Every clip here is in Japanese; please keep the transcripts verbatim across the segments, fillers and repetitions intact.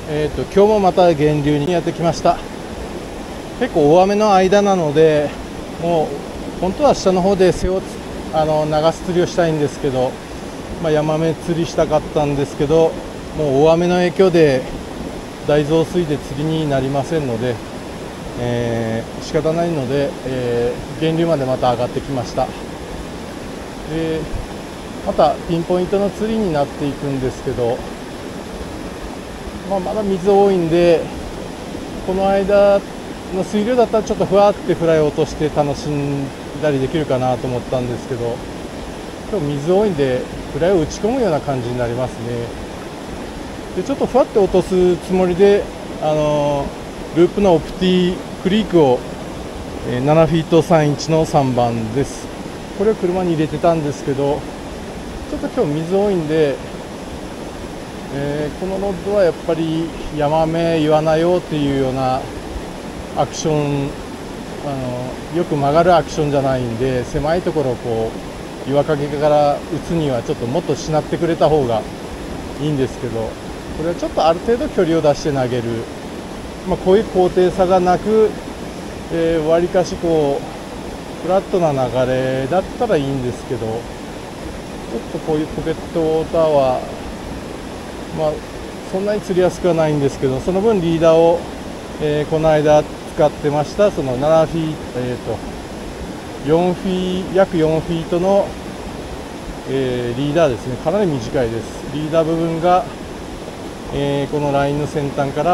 えーと、今日もまた源流にやってきました。結構大雨の間なので、もう本当は下の方で瀬をあの流す釣りをしたいんですけど、まあ、ヤマメ釣りしたかったんですけど、もう大雨の影響で大増水で釣りになりませんので、えー、仕方ないので、えー、源流までまた上がってきました。でまたピンポイントの釣りになっていくんですけど、まあ、まだ水多いんで、この間の水量だったらちょっとふわってフライを落として楽しんだりできるかなと思ったんですけど、今日水多いんでフライを打ち込むような感じになりますね。でちょっとふわって落とすつもりで、あのー、ループのオプティクリークをななフィートさんインチのさんばんです。これを車に入れてたんですけど、ちょっと今日水多いんで、えー、このロッドはやっぱりヤマメイワナ用っていうようなアクション、あのよく曲がるアクションじゃないんで、狭いところをこう岩陰から打つにはちょっともっとしなってくれた方がいいんですけど、これはちょっとある程度距離を出して投げる、まあ、こういう高低差がなく、えー、割かしこうフラットな流れだったらいいんですけど、ちょっとこういうポケットウォーターはまあそんなに釣りやすくはないんですけど、その分リーダーを、えー、この間使ってましたそのななフィート、えー、とよんフィー約よんフィートの、えー、リーダーですね。かなり短いです。リーダー部分が、えー、このラインの先端から、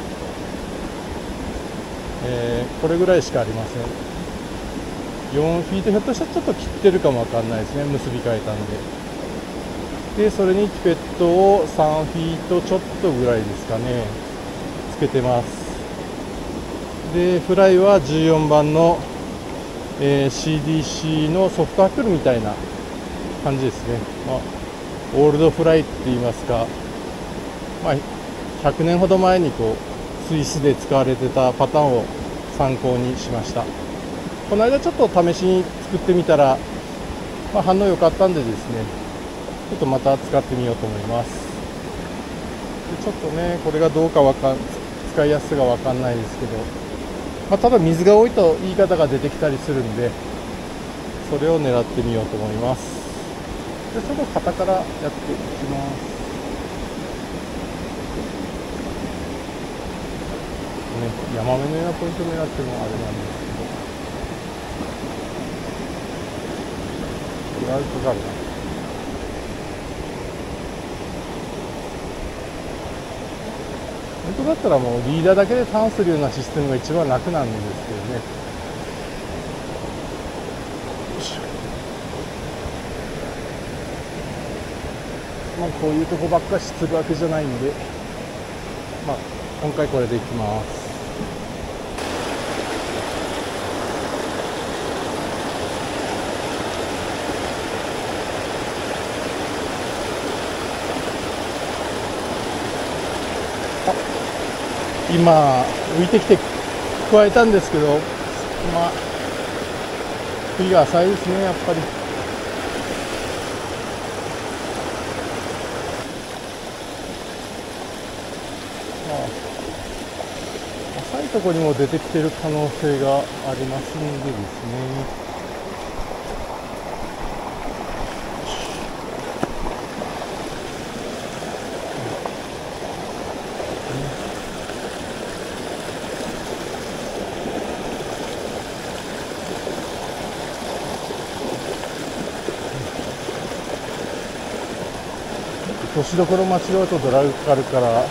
えー、これぐらいしかありません。よんフィート、ひょっとしたらちょっと切ってるかもわかんないですね、結び替えたんで。でそれにピペットをさんフィートちょっとぐらいですかねつけてます。でフライはじゅうよんばんの、えー、シーディーシー のソフトハックルみたいな感じですね。まあ、オールドフライって言いますか、まあ、ひゃくねんほど前にこうスイスで使われてたパターンを参考にしました。この間ちょっと試しに作ってみたら、まあ、反応良かったんでですね、ちょっとまた使ってみようと思います。でちょっとねこれがどうかわかん使いやすさが分かんないですけど、まあ、ただ水が多いと言い方が出てきたりするんで、それを狙ってみようと思います。でちょっと肩からやっていきます、ね、ヤマメのようなポイントを狙ってもあれなんですけど、だいぶかかるな。本当だったらもうリーダーだけでターンするようなシステムが一番楽なんですけどね。まあこういうとこばっかしするわけじゃないんで、まあ今回これでいきます。今浮いてきて加えたんですけど、まあ振りが浅いですね、やっぱり。まあ、浅いところにも出てきてる可能性がありますのでですね。年どころ間違うとドラグかかるから、なか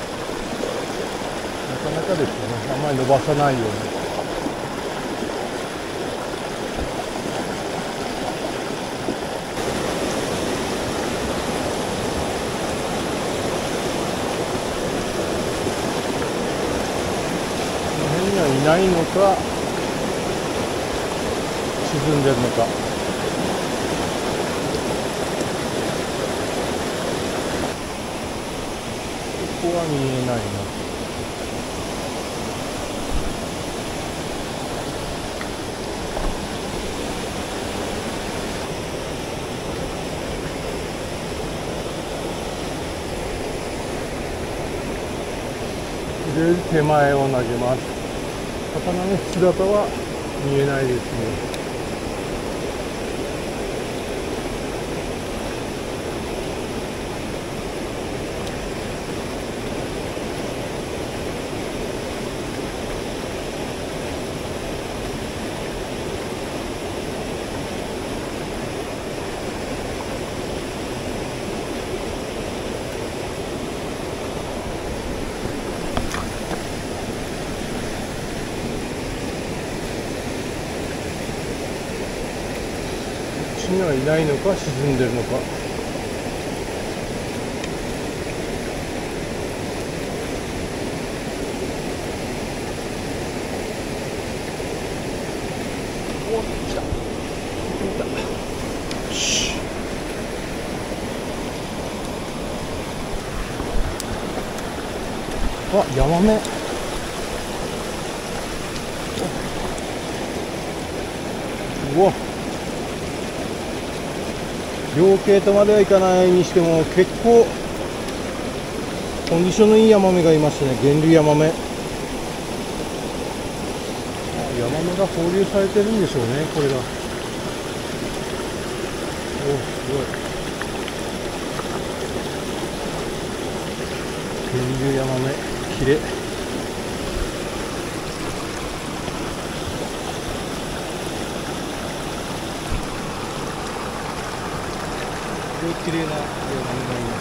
なかですね、あんまり伸ばさないように。この辺にはいないのか、沈んでるのか。ここは見えないな。 りあえず手前を投げます。魚の姿は見えないですね。こっちにはいないのか沈んでるのか。おっ、来た。来た。よし。あ、ヤマメ。うわ。両系とまではいかないにしても結構コンディションのいいヤマメがいましたね。源流ヤマメ。ヤマメが放流されてるんでしょうね、これが。お、すごい。源流ヤマメ、きれい。綺麗なヤマメがいます。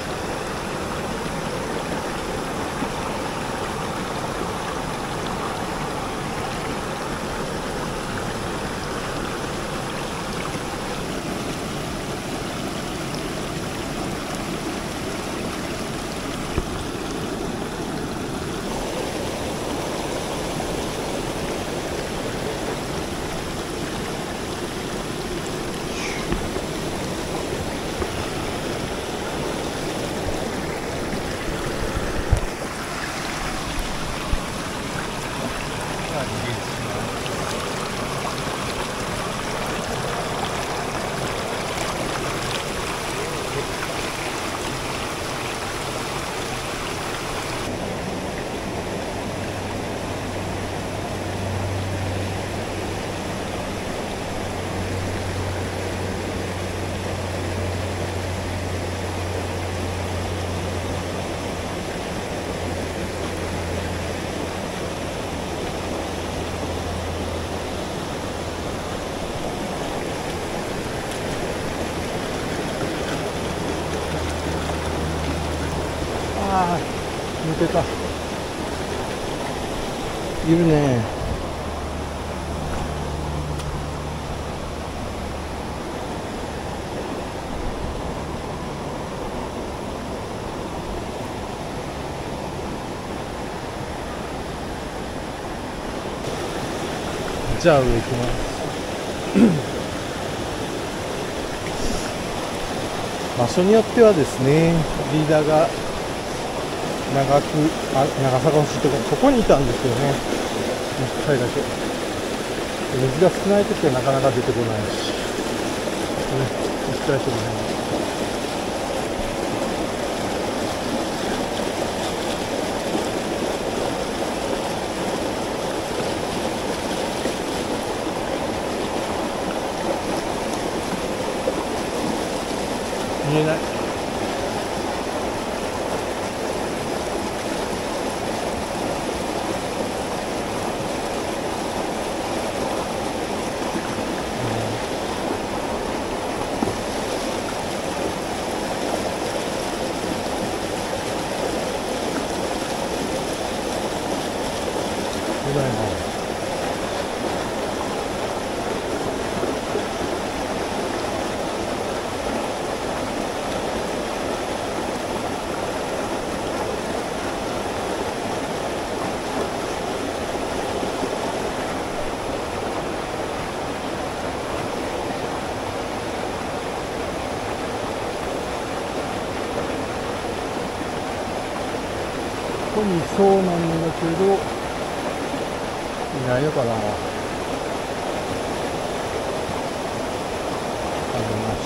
ああ、抜けた。いるね。じゃあ上行きます。場所によってはですね、リーダーが長くあ長さが欲しいところ、ここにいたんですよね。いっかいだけ。水が少ないときはなかなか出てこないし、ね、いっかいともね。見えない。ここにいそうなんだけど、いないのかな。あります。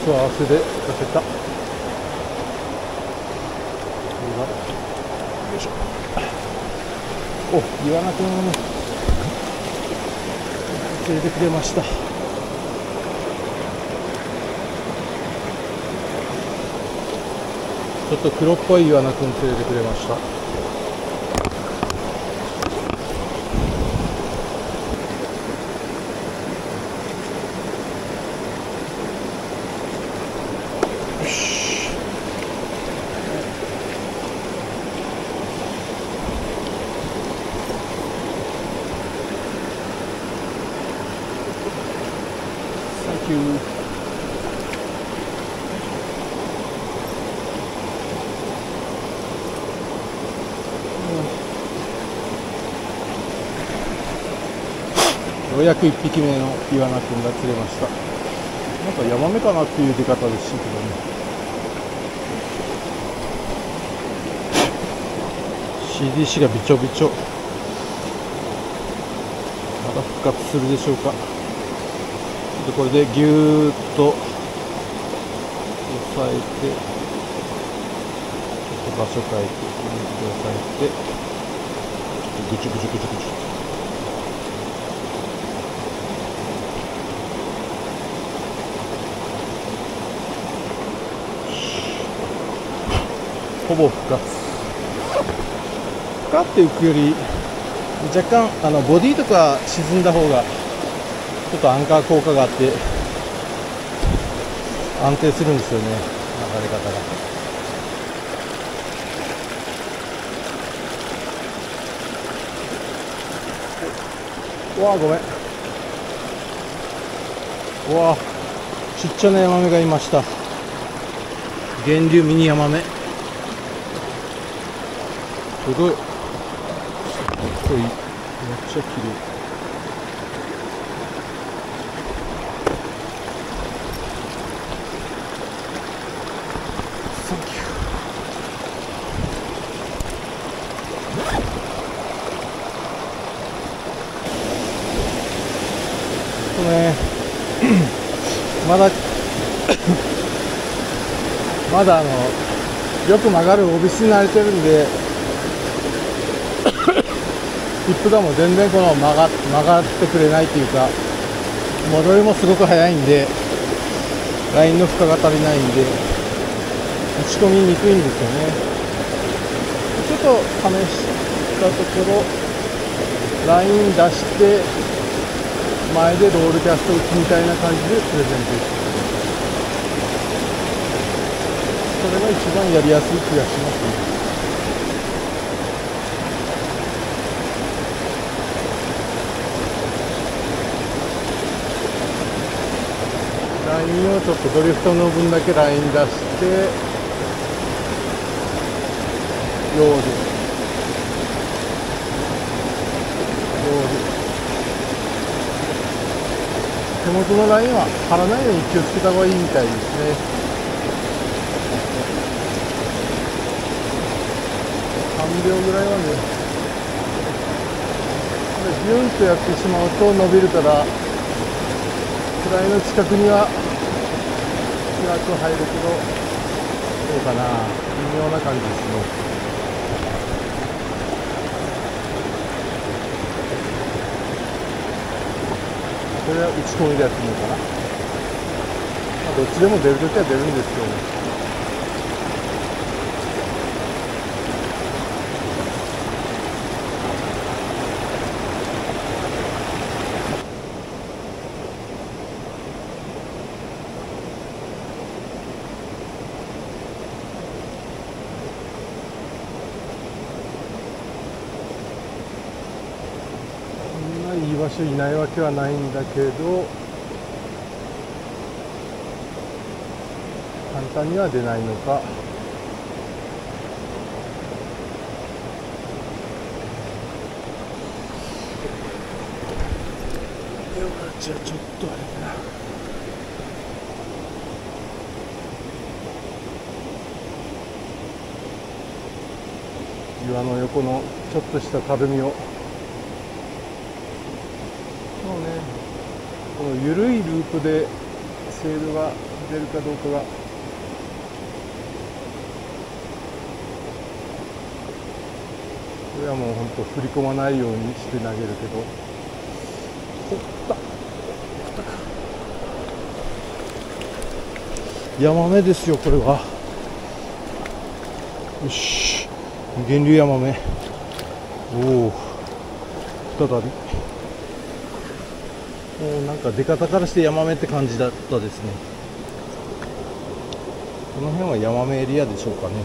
スを合わせて出せた。よいしょ。お、岩名くん連れてくれました。ちょっと黒っぽい岩名くん連れてくれました。ようやくいっぴきめのイワナくんが釣れました。なんかヤマメかなっていう出方でしたけどね。シーディーシー がびちょびちょ。まだ復活するでしょうか。でこれでぎゅーっと押さえて、ちょっと場所変えて、押さえて、ぐちゅぐちゅぐちゅぐちゅ。ほぼ復活。深っていくより若干あのボディとか沈んだ方がちょっとアンカー効果があって安定するんですよね、流れ方が。うわあごめん。うわあちっちゃなヤマメがいました。源流ミニヤマメ。すごい。すごい。めっちゃ綺麗。サンキュー。ね、まだまだあのよく曲がるオビスに慣れてるんで。ヒップがもう全然この曲が、曲がってくれないっていうか、戻りもすごく速いんで、ラインの負荷が足りないんで、打ち込みにくいんですよね。ちょっと試したところ、ライン出して、前でロールキャスト打ちみたいな感じでプレゼントして、それが一番やりやすい気がしますね。ラインをちょっとドリフトの分だけライン出してロールロール手元のラインは張らないように気をつけた方がいいみたいですね。さんびょうぐらいはねビュンとやってしまうと伸びるからフライの近くにはフラッグ入るけど、どうかな、微妙な感じですね。これは打ち込みでやってみようかな。まあ、どっちでも出るときは出るんですけどね。いい場所いないわけはないんだけど、簡単には出ないのか。じゃあちょっとあれだな。岩の横のちょっとしたたるみを、そうね、この緩いループでセールが出るかどうかが。これはもう本当振り込まないようにして投げるけど、おった来たか、ヤマメですよこれは。よし、源流ヤマメ。おお、再び。もうなんか出方からしてヤマメって感じだったですね。この辺はヤマメエリアでしょうかね。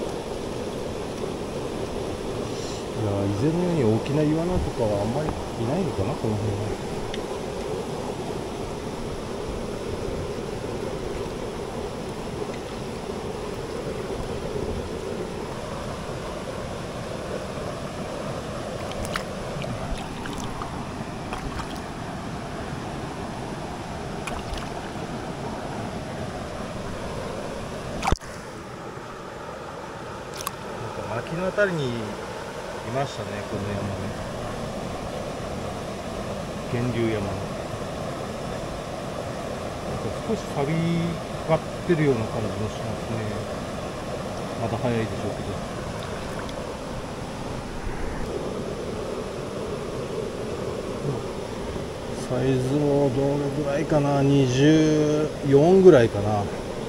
いや、以前のように大きなイワナとかはあんまりいないのかな、この辺は。秋のあたりにいましたね、このヤマメ。源流ヤマメ。なんか少し錆びかかってるような感じもしますね。まだ早いでしょうけど。サイズもどのぐらいかな、にじゅうよんぐらいかな。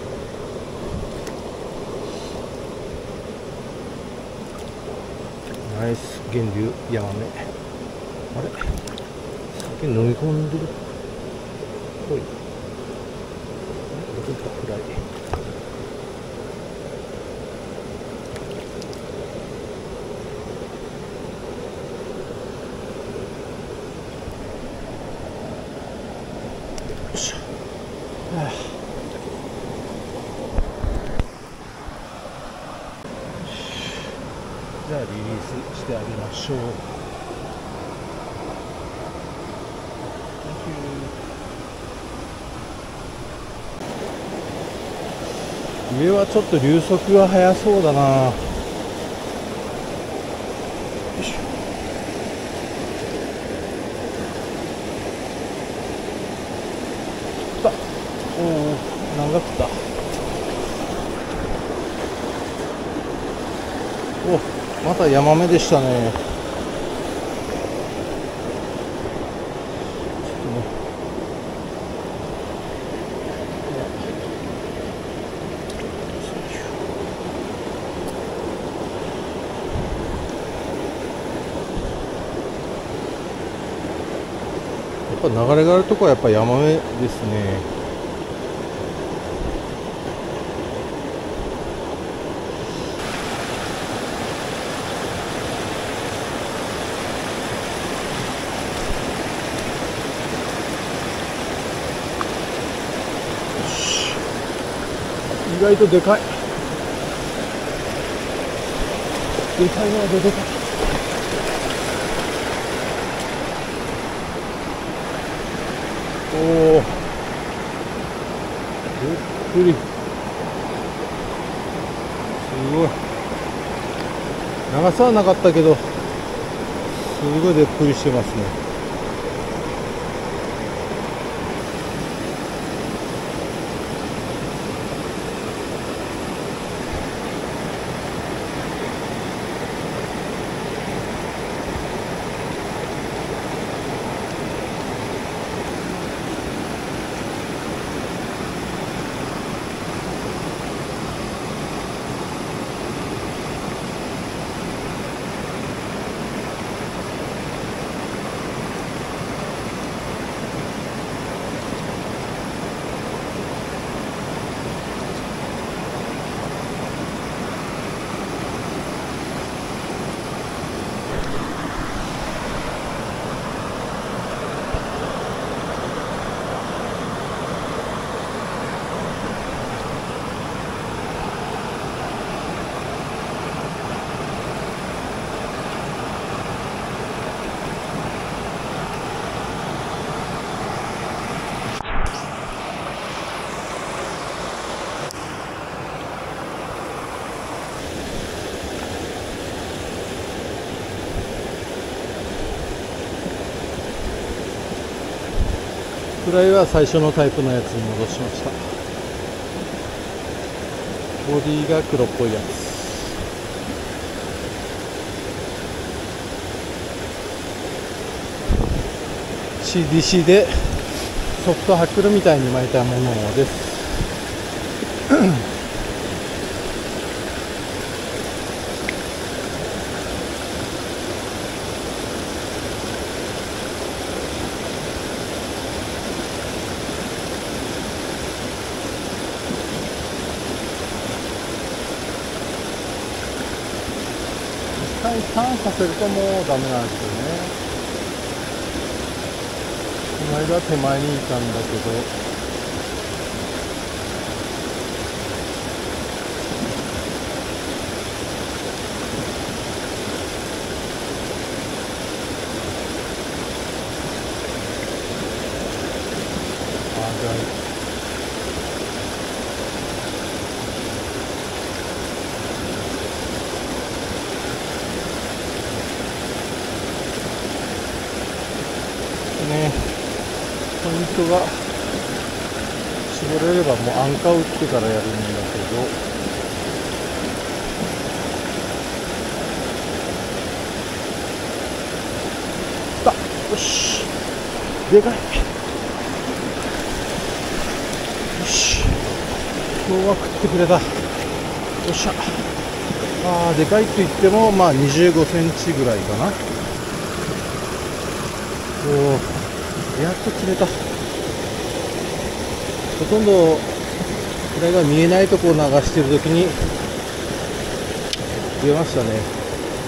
ナイス源流ヤマメ。あれ、酒飲み込んでるっぽい。どこ行ったフライ。よいしょ。はあ、じゃあリリースしてあげましょう。上はちょっと流速が速そうだな。よいしょ。来た。おお、長くた。お、またヤマメでしたね。やっぱ流れがあるとこはやっぱヤマメですね。意外とでかい。でかいのはでかい。おお、ゆっくり。すごい。長さはなかったけど、すごいでっぷりしてますね。フライは最初のタイプのやつに戻しました。 ボディが黒っぽいやつ。シーディーシー でソフトハックルみたいに巻いたものです。一回ターンさせるともうダメなんですよね。この間手前にいたんだけど、ね、ポイントが絞れればもうアンカー打ってからやるんだけど、きた、よし、でかい、よし、今日は食ってくれた、よっしゃ。あー、でかいって言ってもまあにじゅうごセンチぐらいかな。おー、やっと釣れた。ほとんどこれが見えないとこを流しているときに出ましたね。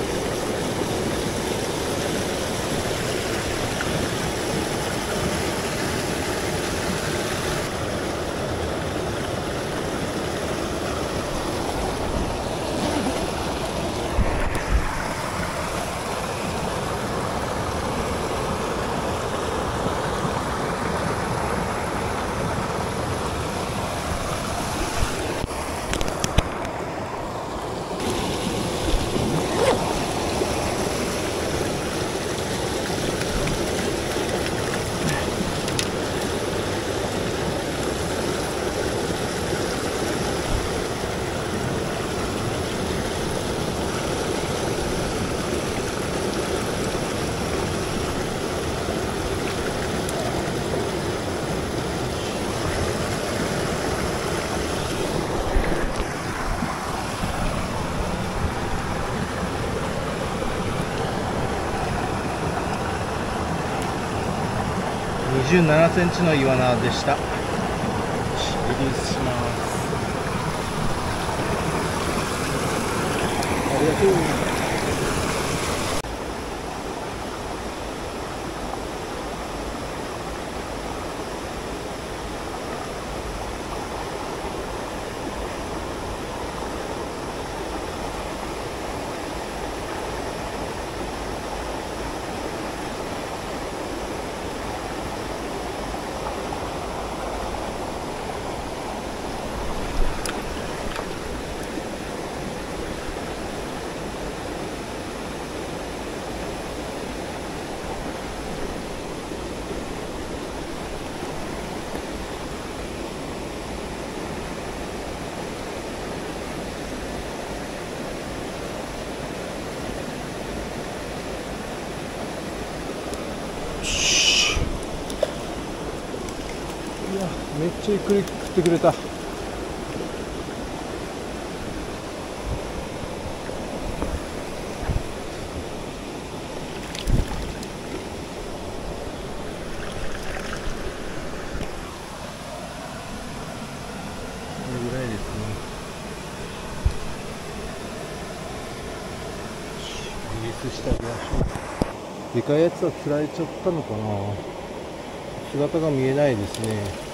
にじゅうななセンチのイワナでした。リリースします。ありがとう。めっちゃゆっくり食ってくれた。してあげましょう。でかいやつは釣られちゃったのかな。姿が見えないですね。